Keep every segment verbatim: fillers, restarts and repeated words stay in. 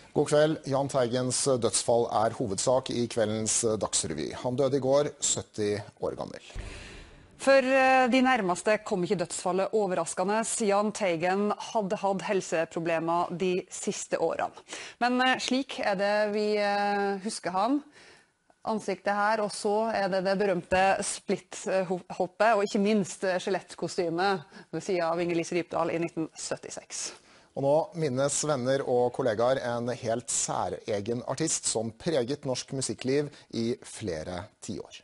God kveld. Jahn Teigens dødsfall er hovedsak i kveldens Dagsrevy. Han døde i går, sytti år gammel. For de nærmeste kom ikke dødsfallet overraskende. Jahn Teigen hadde hatt helseproblemer de siste årene. Men slik er det vi husker han. Ansiktet her, og så er det det berømte splitthoppet, og ikke minst skjelettkostymet ved siden av Inger-Lise Rypdal i nitten syttiseks. Og nå minnes venner og kollegaer en helt særegen artist som preget norsk musikkliv i flere tiår.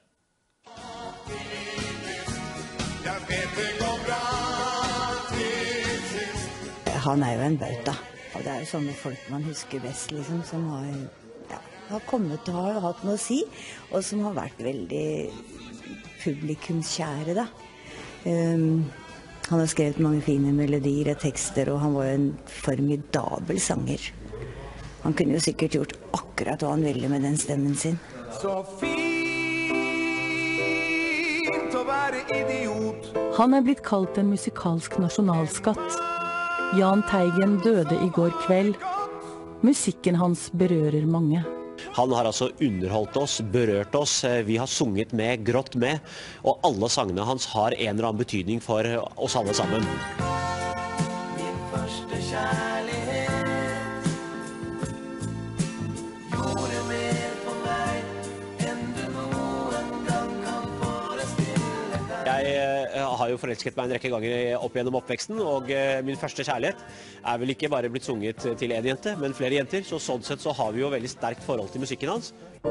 Han er jo en bauta, og det er jo sånne folk man husker best, liksom, som har, ja, har kommet og har hatt noe å si, og som har vært veldig publikumskjære, da. Um, Han har skrevet mange fine melodier og tekster, og han var jo en formidabel sanger. Han kunne jo sikkert gjort akkurat hva han ville med den stemmen sin. Så fint å være idiot. Han er blitt kalt en musikalsk nasjonalskatt. Jahn Teigen døde i går kveld. Musikken hans berører mange. Han har altså underholdt oss, berørt oss, vi har sunget med, grått med, og alle sangene hans har en eller annen betydning for oss alle sammen. Min første kjærlighet gjorde mer for meg enn du noen gang kan forestille deg. Jeg har jo forelsket meg en rekke ganger opp gjennom oppveksten, og min første kjærlighet er vel ikke bare blitt sunget til en jente, men flere jenter, så sånn sett så har vi jo veldig sterkt forhold til musikken hans.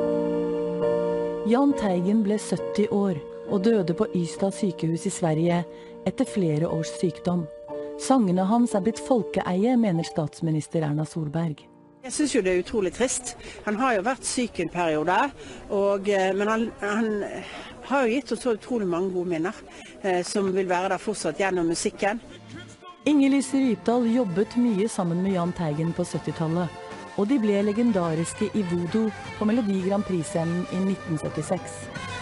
Jahn Teigen ble sytti år og døde på Ystad sykehus i Sverige etter flere års sykdom. Sangene hans er blitt folkeeie, mener statsminister Erna Solberg. Jeg synes jo det er utrolig trist. Han har jo vært syk en periode, og, men han, han har jo gitt oss så utrolig mange gode minner, eh, som vil være der fortsatt gjennom musikken. Inger-Lise Rypdal jobbet mye sammen med Jahn Teigen på syttitallet, og de ble legendariske i Voodoo på Melodi Grand Prix-scenen i nitten syttiseks.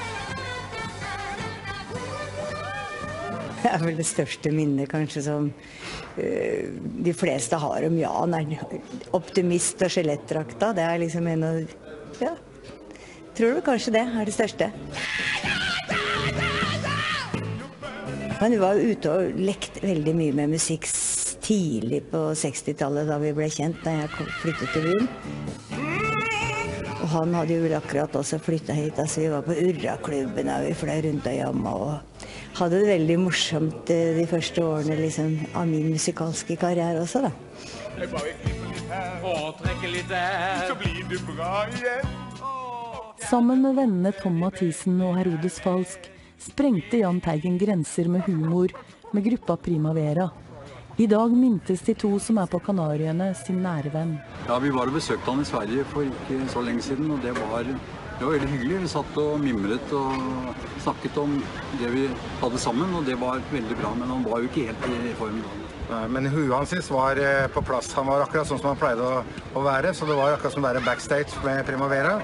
Det er vel det største minnet kanskje som uh, de fleste har om Jahn, er optimist og skjelettdrakta. Det er liksom en av, ja, tror du kanskje det er det største. Men vi var ute og lekte veldig mye med musikk tidlig på sekstitallet da vi ble kjent, da jeg flyttet til byen. Og han hadde jo vel akkurat også flyttet hit, altså vi var på Urra-klubben og vi fløy rundt og jamma og hadde det veldig morsomt de første årene liksom, av min musikalske karriere også da. Jeg bare klipper litt her og trekker litt der, så blir du bra igjen. Sammen med vennene Tom Mathisen og Herodes Falsk sprengte Jahn Teigen grenser med humor med gruppa Primavera. I dag mintes de to som er på Kanariøyene sin nære venn. Ja, vi var og besøkte han i Sverige for ikke så lenge siden, og det var, det var veldig hyggelig. Vi satt og mimret og snakket om det vi hadde sammen, og det var veldig bra, men han var jo ikke helt i form da. Men huet hans var på plass. Han var akkurat sånn som han pleide å, å være, så det var akkurat som å være backstage med Primavera.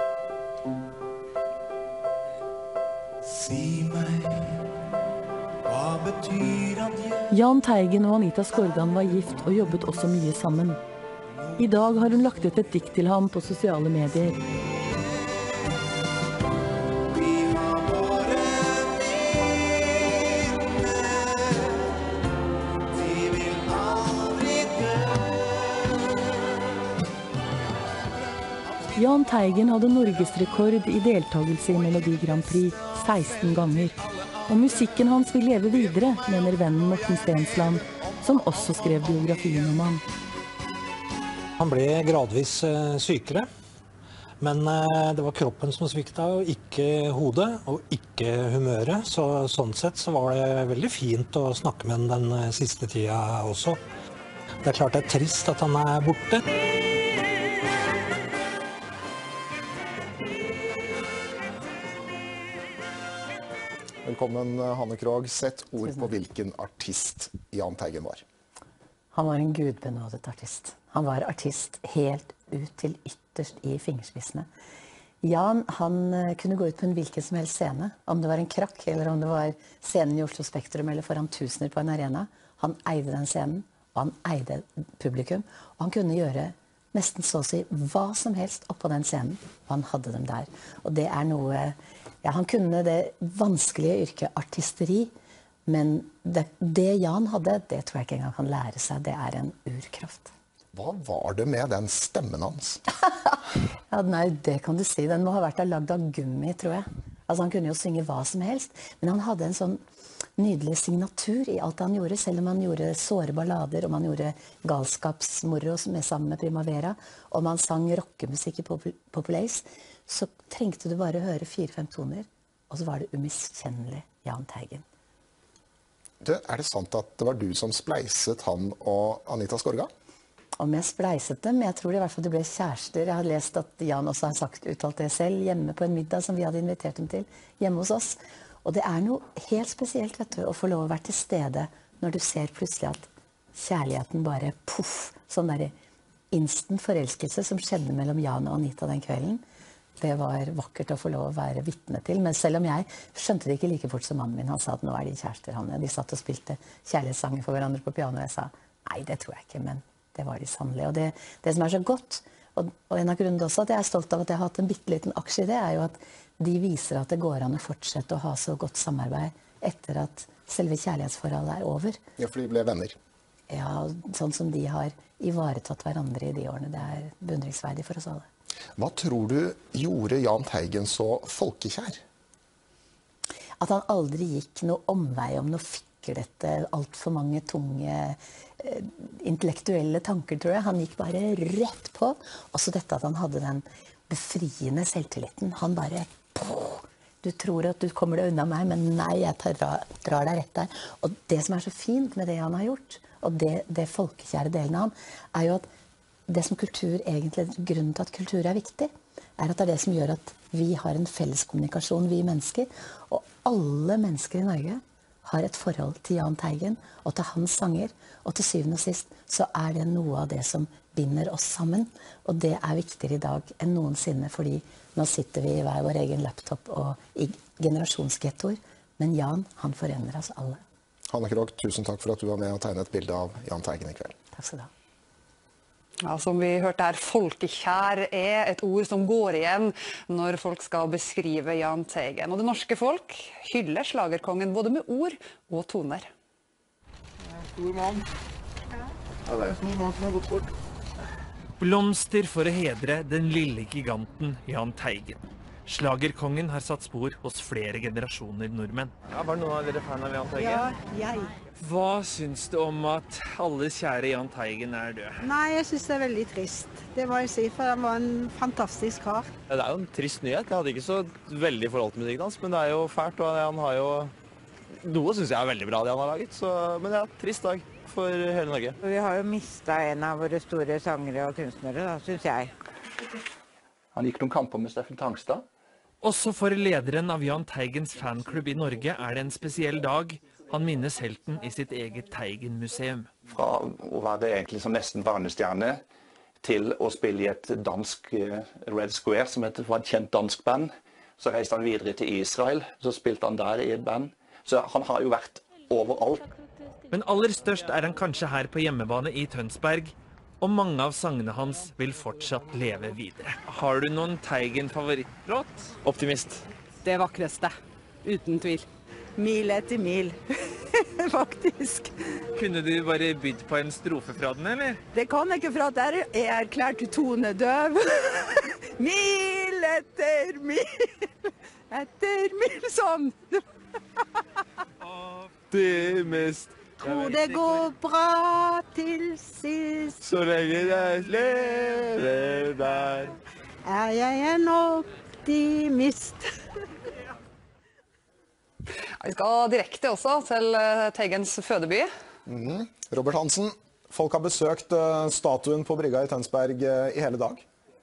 Si meg, hva betyr adjø? Jahn Teigen og Anita Skorgan var gift og jobbet også mye sammen. I dag har hun lagt ut et dikt til ham på sosiale medier. Jahn Teigen hadde norgesrekord i deltagelse i Melodi Grand Prix seksten ganger. Og musikken hans vil leve videre, mener vennen Morten Stensland, som også skrev biografien om han. Han ble gradvis sykere, men det var kroppen som svikta, og ikke hodet, og ikke humøret. Så sånn sett så var det veldig fint å snakke med ham den siste tida også. Det er klart det er trist at han er borte. Velkommen, Hanne Krogh. Sett ord på hvilken artist Jahn Teigen var. Han var en gudbenådet artist. Han var artist helt ut til ytterst i fingerspissene. Jahn, han kunne gå ut på en hvilken som helst scene, om det var en krakk, eller om det var scenen i Oslo Spektrum, eller foran tusener på en arena. Han eide den scenen, og han eide publikum, og han kunne gjøre nesten så å si hva som helst oppå den scenen. Han hadde dem der. Og det er noe, ja, han kunne det vanskelige yrket artisteri, men det, det Jan hadde, det tror jeg ikke engang kan lære seg. Det er en urkraft. Hva var det med den stemmen hans? Ja, nei, det kan du si. Den må ha vært lagd av gummi, tror jeg. Altså, han kunne jo synge hva som helst, men han hadde en sånn nydelig signatur i alt han gjorde, selv om han gjorde såre ballader, om han gjorde galskapsmorro med sammen med Primavera, om han sang rockemusikk i Populace, så trengte du bare høre fire-fem toner, og så var det umiskjennelig Jahn Teigen. Du, er det sant at det var du som spleiset han og Anita Skorga? Om jeg spleiset dem, jeg tror i hvert fall de ble kjærester. Jeg har lest at Jan også har sagt, uttalt det selv, hjemme på en middag som vi hadde invitert dem til, hjemme hos oss. Og det er noe helt spesielt, vet du, å få lov å være til stede når du ser plutselig at kjærligheten bare, puff, sånn der instant forelskelse som skjedde mellom Jan og Anita den kvelden. Det var vakkert å få lov å være vitne til, men selv om jeg skjønte det ikke like fort som mannen min, han sa at nå er de kjærester, han. De satt og spilte kjærlighetssanger for hverandre på piano, og jeg sa, nei, det tror jeg ikke, men det var de sannelig. Og det, det som er så godt, og, og en av grunnene også at jeg er stolt av at jeg har hatt en bitteliten aksje i det, er jo at de viser at det går an å fortsette å ha så godt samarbeid etter at selve kjærlighetsforholdet er over. Ja, for de ble venner. Ja, sånn som de har ivaretatt hverandre i de årene. Det er beundringsverdig for oss alle. Hva tror du gjorde Jahn Teigen så folkekjær? At han aldri gikk noe omvei om noe fikkelete, alt for mange tunge intellektuelle tanker, tror jeg. Han gikk bare rett på. Også dette at han hadde den befriende selvtilliten. Han bare, poh, du tror at du kommer deg unna meg, men nei, jeg tar, drar deg rett der. Og det som er så fint med det han har gjort, og det, det folkekjære delen av han, er jo at det som kultur egentlig, grunnen til at kultur er viktig, er at det er det som gjør at vi har en felles kommunikasjon, vi mennesker, og alle mennesker i Norge har et forhold til Jahn Teigen og til hans sanger, og til syvende og sist så er det noe av det som binder oss sammen, og det er viktigere i dag enn noensinne, fordi nå sitter vi i hver vår egen laptop og i generasjonsgettoer, men Jahn, han forener oss alle. Hanne Krogh, tusen takk for at du var med og tegnet et bilde av Jahn Teigen i kveld. Takk skal du ha. Ja, som vi hørte her, folkekjær er et ord som går igjen når folk skal beskrive Jahn Teigen. Og det norske folk hyller slagerkongen både med ord og toner. Stor mann. Ja, det er en stor mann som har gått bort. Blomster for å hedre den lille giganten Jahn Teigen. Slagerkongen har satt spor hos flere generasjoner nordmenn. Ja, var noen av dere fan av Jahn Teigen? Ja, jeg. Hva syns du om at alles kjære Jahn Teigen er død? Nei, jeg synes det er veldig trist. Det må jeg si, for han var en fantastisk kar. Det er jo en trist nyhet. Jeg hadde ikke så veldig forhold til musikken hans, men det er jo fælt, og han har jo... Noe synes jeg er veldig bra det han har laget, så... men ja, trist dag for hele Norge. Vi har jo mistet en av våre store sangere og kunstnere, da, synes jeg. Han gikk noen kamper med Steffen Tangstad. Også for lederen av Jahn Teigens fanklubb i Norge er det en spesiell dag. Han minnes helten i sitt eget Teigen-museum. Fra å være egentlig som nesten barnestjerne til å spille i et dansk Red Square, som heter, var et kjent dansk band. Så reiste han videre til Israel, så spilte han der i et band. Så han har jo vært overalt. Men aller størst er han kanskje her på hjemmebane i Tønsberg, og mange av sangene hans vil fortsatt leve videre. Har du noen Teigen-favorittlåt? Optimist. Det vakreste, uten tvil. Mil etter mil, faktisk. Kunne du bare bydd på en strofe fra den, eller? Det kan jeg ikke, for at jeg er erklært tonedøv. Mil etter mil, etter mil sånn. Optimist. Tror det går bra til sist. Så lenge jeg lever der. Er jeg en optimist. Vi skal direkte også til Teigens fødeby. Mm. Robert Hansen, folk har besøkt statuen på brygga i Tønsberg i hele dag.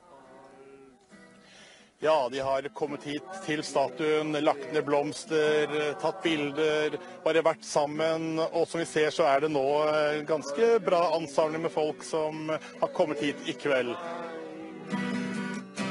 Ja, de har kommet hit til statuen, lagt ned blomster, tatt bilder, bare vært sammen. Og som vi ser så er det nå ganske bra ansamling med folk som har kommet hit i kveld.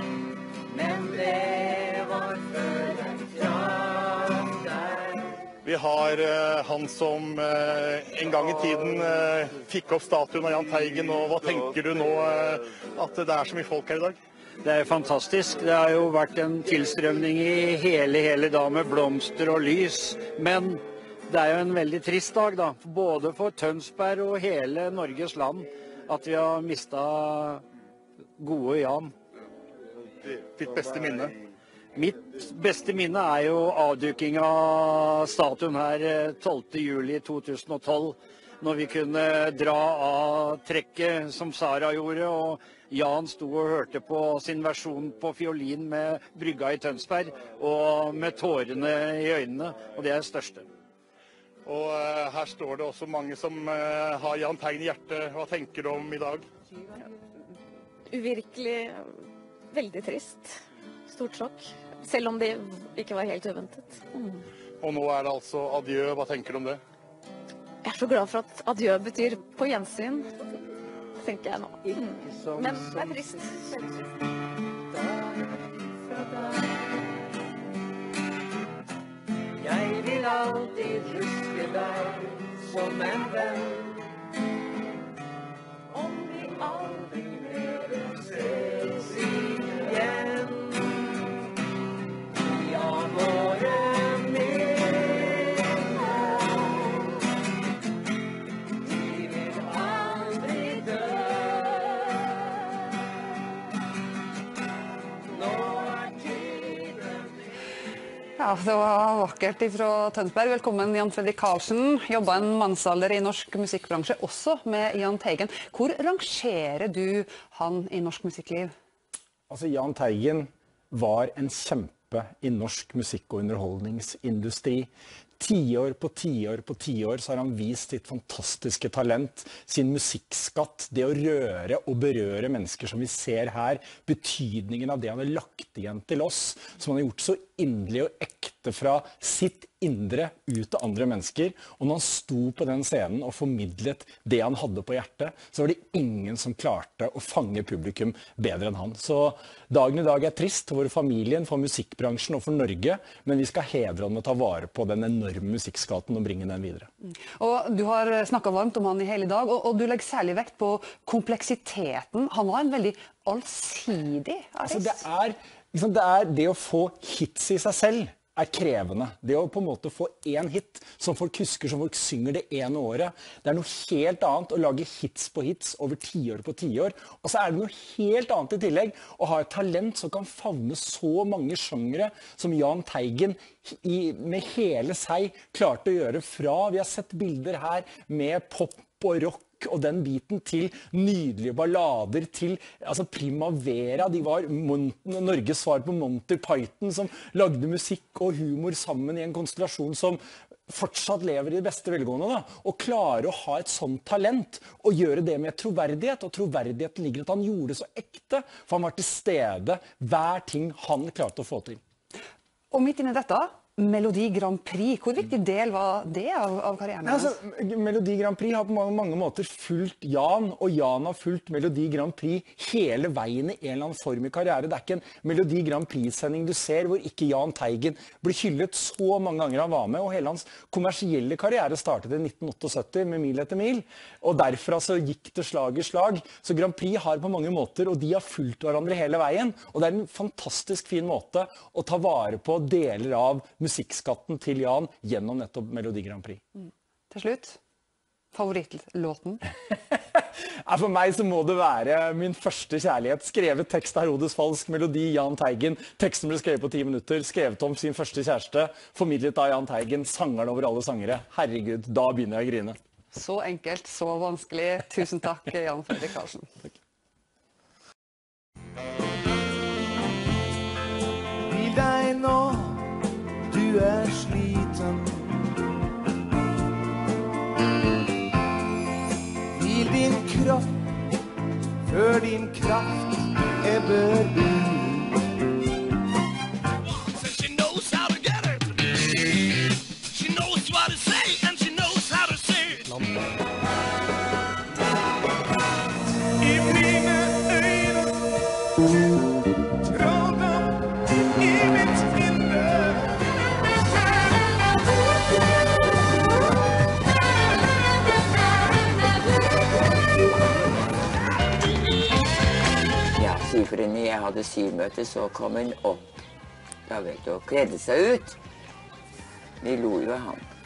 Men det var før jeg traff deg. Vi vi har uh, han som uh, en gang i tiden uh, fikk opp statuen av Jahn Teigen, og hva tenker du nå uh, at det er så mye folk her i dag? Det er fantastisk. Det har jo vært en tilstrømning i hele, hele dag med blomster og lys, men det er jo en veldig trist dag da, både for Tønsberg og hele Norges land, at vi har mistet gode Jan. Ditt beste minne? Mitt beste minne er jo avduking av statuen her tolvte juli to tusen og tolv, når vi kunne dra av trekket som Sara gjorde, og Jan sto og hørte på sin versjon på fiolin med brygga i Tønsberg, og med tårene i øynene, og det er det største. Og uh, her står det også mange som uh, har Jahn Teigen i hjertet. Hva tenker du om i dag? Uvirkelig, veldig trist. Stort sjokk. Selv om det ikke var helt uventet. Mm. Og nå er det altså adjø. Hva tenker du om det? Jeg er så glad for at adjø betyr på gjensyn, tenker jeg nå. Mm. Men det er trist. Veldig trist. Jeg vil alltid huske deg som en venn. Om vi aldri mer ses igjen. Ja, våre minner. Vi vil aldri dø. Nå er tiden. Ja, det var vakkert fra Tønsberg. Velkommen, Jan Fredrik Karlsen. Jobbet en mannsalder i norsk musikkbransje, også med Jahn Teigen. Hvor rangerer du han i norsk musikkliv? Altså, Jahn Teigen var en kjempe i norsk musikk- og underholdningsindustri. Tiår på tiår på tiår så har han vist sitt fantastiske talent, sin musikkskatt, det å røre og berøre mennesker som vi ser her, betydningen av det han har lagt igjen til oss, som han har gjort så inderlig og ekte fra sitt indre ut til andre mennesker. Og når han sto på den scenen og formidlet det han hadde på hjertet, så var det ingen som klarte å fange publikum bedre enn han. Så dagen i dag er trist for familien, for musikkbransjen og for Norge, men vi skal hedre han og ta vare på den enorme musikkskatten og bringe den videre. Og du har snakket varmt om han i hele dag, og, og du legger særlig vekt på kompleksiteten. Han var en veldig allsidig artist. Altså det, er, liksom det er det å få hits i seg selv er krevende. Det å på en måte få en hit som folk husker, som folk synger det ene året, det er noe helt annet å lage hits på hits over tiår på tiår. Og så er det noe helt annet i tillegg å ha et talent som kan favne så mange sjangere som Jahn Teigen i, med hele seg klarte å gjøre fra. Vi har sett bilder her med pop og rock og den biten til nydelige ballader, til altså Primavera. De var Mon Norges svar på Monty Python, som lagde musikk og humor sammen i en konstellasjon som fortsatt lever i det beste velgående. Da. Og klare å ha et sånt talent, og gjøre det med troverdighet. Og troverdigheten ligger at han gjorde det så ekte, for han var til stede hver ting han klarte å få til. Og midt inne i dette, Melodi Grand Prix. Hvor viktig del var det av, av karrieren? Ja, altså, Melodi Grand Prix har på mange, mange måter fulgt Jan, og Jan har fulgt Melodi Grand Prix hele veien i en eller annen form i karriere. Det er ikke en Melodi Grand Prix-sending du ser hvor ikke Jahn Teigen blir hyllet så mange ganger han var med, og hele hans kommersielle karriere startet i nitten syttiåtte med Mil etter mil, og derfra så gikk det slag i slag. Så Grand Prix har på mange måter, og de har fulgt hverandre hele veien, og det er en fantastisk fin måte å ta vare på deler av musikkskatten til Jan gjennom nettopp Melodi Grand Prix. Mm. Til slutt, favorittlåten? For meg så må det være Min første kjærlighet, skrevet tekst av Herodes Falsk, melodi Jahn Teigen. Teksten ble skrevet på ti minutter, skrevet om sin første kjæreste, formidlet av Jahn Teigen, sangeren over alle sangere. Herregud, da begynner jeg å grine. Så enkelt, så vanskelig. Tusen takk, Jan Fredrik Karlsen. Takk. Vil deg nå, du er sliten. Hvil din kropp før din kraft ebber ut. She knows how to get it. She knows what to say and she knows how to say it. I mine øyne tråder i mitt inne. for når jeg hadde symøte, så kom han opp, da vet du, og kledde seg ut. Vi lo jo av han.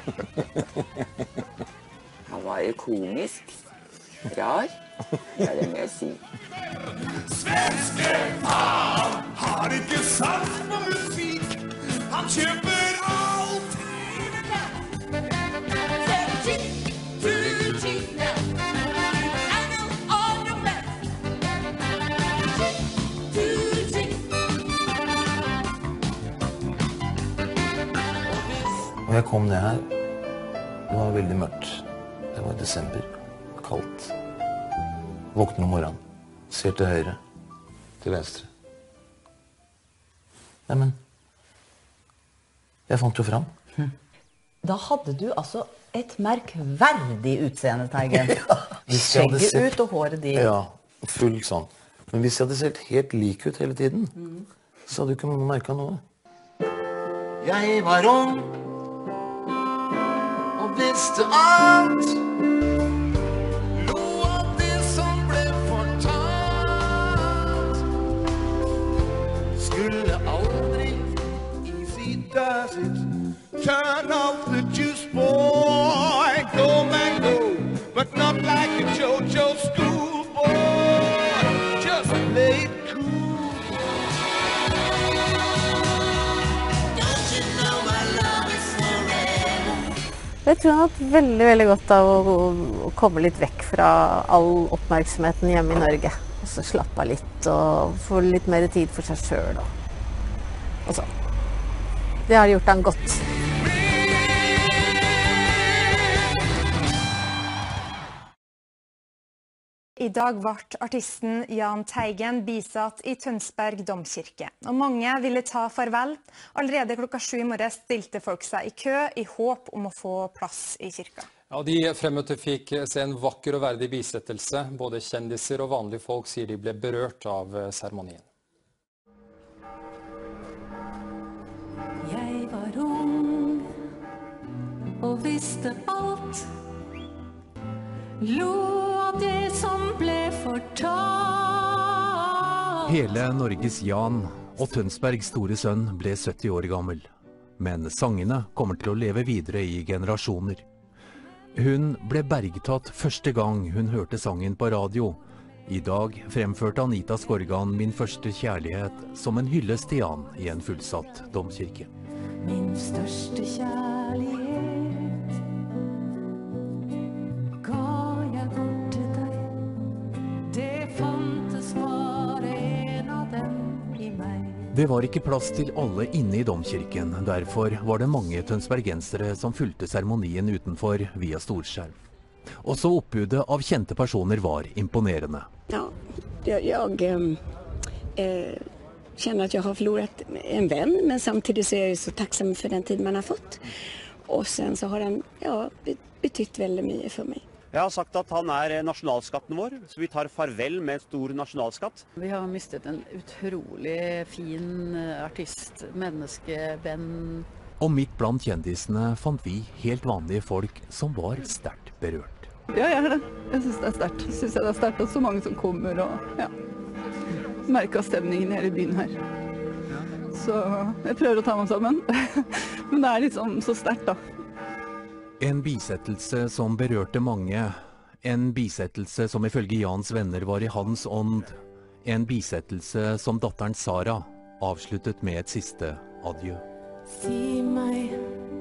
Han var jo komisk. Rar. Ja, det må jeg si. Svenske far har ikke sans på musikk. Han kjøper alt. Og jeg kom ned her. Det var veldig mørkt. Det var desember. Kaldt. Våkner om morgenen. Ser til høyre. Til venstre. Nei, men jeg fant jo fram. Da hadde du altså et merkverdig utseende, Teigen. Hvis jeg hadde Skjegget sett- ut og håret ditt. Ja, full sånn. Men hvis jeg hadde sett helt lik ut hele tiden, så hadde jo ikke noen merket noe. Jeg var ung og visste alt. Lo av det som ble fortalt. Skulle aldri easy does it. Turn off the juice, boy. Go mango, but not like a JoJo schoolboy. Just play it cool. Don't you know my love is forever? Jeg tror han har hatt veldig, veldig godt av å, å komme litt vekk fra all oppmerksomheten hjemme i Norge. Og så slappe av litt og få litt mer tid for seg selv. Og, og så. Det har gjort han godt. I dag ble artisten Jahn Teigen bisatt i Tønsberg domkirke, og mange ville ta farvel. Allerede klokka sju i morges stilte folk seg i kø i håp om å få plass i kirka. Ja, de fremmøtte fikk se en vakker og verdig bisettelse. Både kjendiser og vanlige folk sier de ble berørt av seremonien. Jeg var ung og visste alt. Lo av det som ble fortalt. Hele Norges Jan og Tønsbergs store sønn ble sytti år gammel. Men sangene kommer til å leve videre i generasjoner. Hun ble bergtatt første gang hun hørte sangen på radio. I dag fremførte Anita Skorgan Min første kjærlighet som en hyllest til Jan i en fullsatt domkirke. Min største kjærlighet ga jeg bort til deg. Det fantes bare en av dem i meg. Det var ikke plass til alle inne i domkirken, derfor var det mange tønsbergensere som fulgte seremonien utenfor via storskjerm. Også oppbudet av kjente personer var imponerende. Ja, jeg, jeg eh, kjenner at jeg har forlorat en venn, men samtidig så er jeg så tacksam for den tid man har fått. Og sen så har han ja, betytt veldig mye for meg. Jeg har sagt at han er nasjonalskatten vår, så vi tar farvel med en stor nasjonalskatt. Vi har mistet en utrolig fin artist, menneske, venn. Og midt blant kjendisene fant vi helt vanlige folk som var sterkt berørt. Ja, jeg er det. Jeg synes det er sterkt. Jeg synes det er sterkt at så mange som kommer og ja, merker stemningen i hele byen her. Så jeg prøver å ta meg sammen, men det er liksom så sterkt da. En bisettelse som berørte mange. En bisettelse som ifølge Jans venner var i hans ånd. En bisettelse som datteren Sara avsluttet med et siste adjø. Si meg,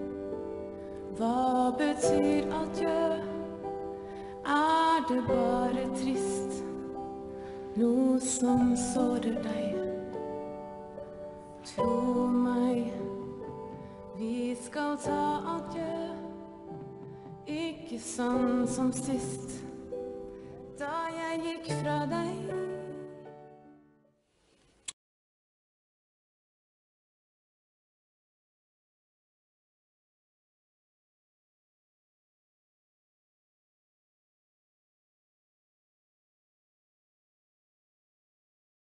hva betyr adjø? Er det bare trist, noe som sårer deg? Tro meg, vi skal ta adjø. Ikke sånn som sist, da jeg gikk fra deg.